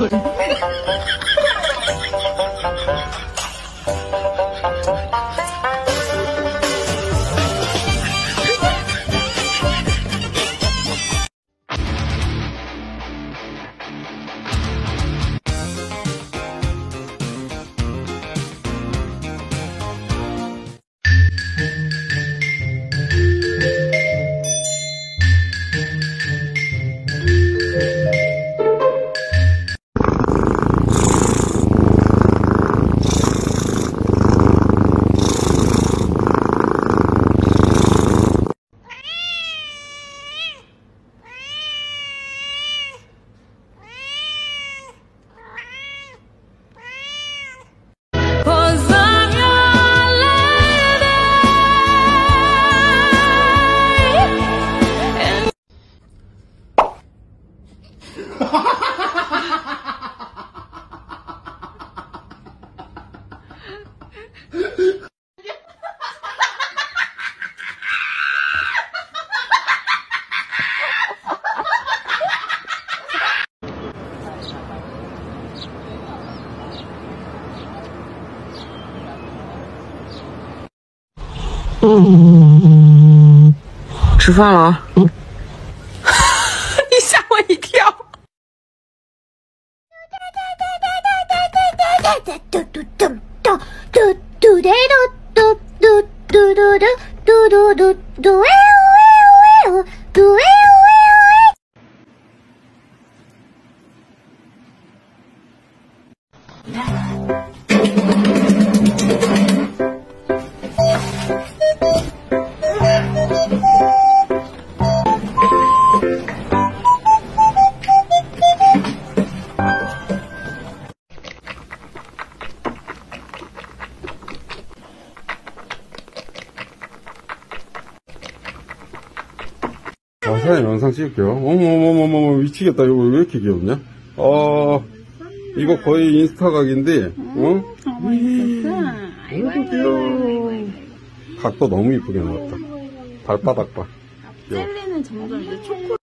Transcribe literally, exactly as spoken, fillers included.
吃饭了啊！你吓我一跳。 아, 사장님 영상 찍을게요. 어머머머머머 미치겠다. 이거 왜 이렇게 귀엽냐? 어, 이거 거의 인스타 각인데, 어? 어머 이뻤어. 아이고 귀여워. 각도 너무 이쁘게 나왔다. 발바닥 봐. 젤리는 점점 이제 초코